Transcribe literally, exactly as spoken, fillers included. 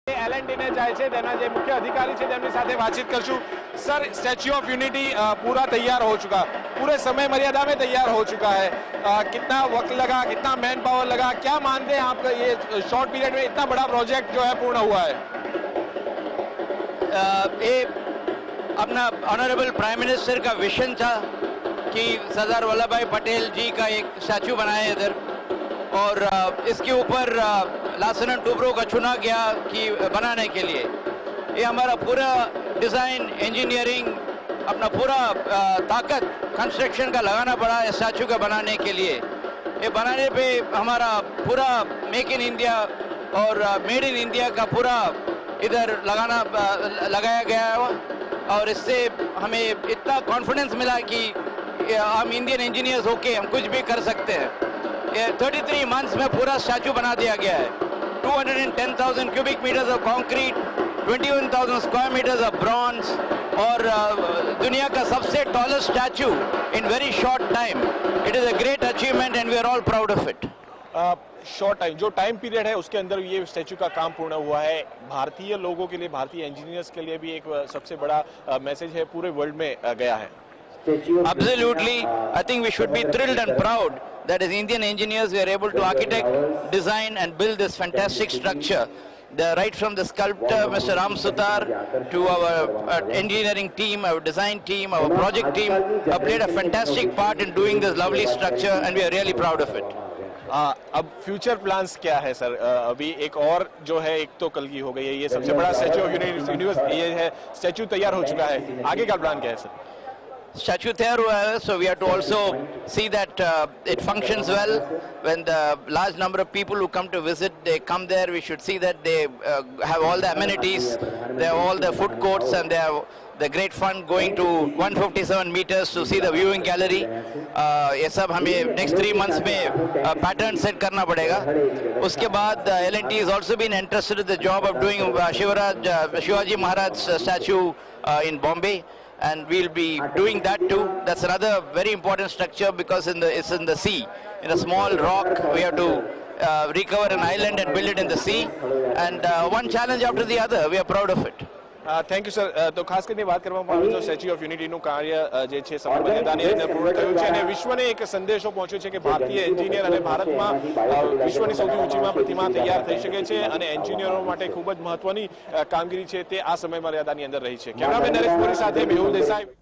L and T ને જાય છે તેના જે મુખ્ય અધિકારી છે તેમની સાથે વાતચીત કરશું। सर, स्टैच्यू ऑफ यूनिटी पूरा तैयार हो चुका, पूरे समय मर्यादा में तैयार हो चुका है, आ, कितना वक्त लगा, कितना मैन पावर लगा, क्या मानते हैं आप ये शॉर्ट पीरियड में इतना बड़ा प्रोजेक्ट जो है पूर्ण हुआ है? ये अपना ऑनरेबल प्राइम मिनिस्टर का विजन था कि सरदार वल्लभ भाई पटेल जी का एक स्टैचू बनाए इधर, और इसके ऊपर लासन टूब्रो का चुना गया कि बनाने के लिए। ये हमारा पूरा डिज़ाइन, इंजीनियरिंग, अपना पूरा ताकत कंस्ट्रक्शन का लगाना पड़ा इस स्टैचू का बनाने के लिए। ये बनाने पे हमारा पूरा मेक इन इंडिया और मेड इन इंडिया का पूरा इधर लगाना लगाया गया है, और इससे हमें इतना कॉन्फिडेंस मिला कि हम इंडियन इंजीनियर्स होके हम कुछ भी कर सकते हैं। ये तैंतीस मंथ्स में पूरा स्टैचू बना दिया गया है। Two hundred ten thousand cubic metres of concrete, इक्कीस हज़ार स्क्वायर मीटर्स ऑफ ब्रॉन्ज, और दुनिया का सबसे tallest statue in very short time. It is a great achievement and we are all proud of it. Short time, जो time period है उसके अंदर ये स्टैचू का काम पूर्ण हुआ है। भारतीय लोगों के लिए, भारतीय इंजीनियर्स के लिए भी एक सबसे बड़ा मैसेज है, पूरे वर्ल्ड में गया है। Absolutely, I think we should be thrilled and proud that as Indian engineers we are able to architect, design and build this fantastic structure. The, right from the sculptor Mister Ram Sutar to our uh, engineering team, our design team, our project team have played a fantastic part in doing this lovely structure, and we are really proud of it. आ, अब future plans क्या है sir? आ, अभी एक और जो है, एक तो कल की हो गई है, ये सबसे बड़ा स्टैचू ऑफ यूनिटी, ये है स्टैचू तैयार हो चुका है, आगे का प्लान क्या है सर? Statue तैयार हुआ है, so we have to also see that uh, it functions well. When the large number of people who come to visit, they come there, we should see that they uh, have all the amenities, they have all the food courts, and they have the great fun going to one hundred fifty-seven meters to see the viewing gallery. uh, ये सब हमें next three months में uh, pattern set करना पड़ेगा। उसके बाद uh, L and T has also been interested in the job of doing uh, Shivaraj, uh, Shivaji Maharaj uh, statue uh, in Bombay, and we'll be doing that too. That's another very important structure because in the it's in the sea, in a small rock. We have to uh, recover an island and build it in the sea, and uh, one challenge after the other. We are proud of it. Thank you sir. તો ખાસ કરીને વાત કરવામાં આવે તો statue of યુનિટીનું કાર્ય જે છે સમયમર્યાદાની અંદર પૂર્ણ થયું છે, અને વિશ્વને એક સંદેશો પહોંચ્યો છે કે ભારતીય એન્જિનિયર અને ભારતમાં વિશ્વની સૌથી ઊંચીમાં પ્રતિમા તૈયાર થઈ શકે છે, અને એન્જિનિયરો માટે ખૂબ જ મહત્વની કામગીરી છે તે આ સમયમર્યાદાની અંદર રહી છે। કેમેરામેન નરેશ મોરી સાથે મેહુલ દેસાઈ।